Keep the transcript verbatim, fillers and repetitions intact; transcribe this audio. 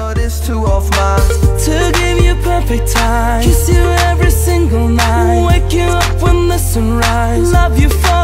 but it's two of mine. To give you perfect time, kiss you every single night, wake you up when the sun rises, love you for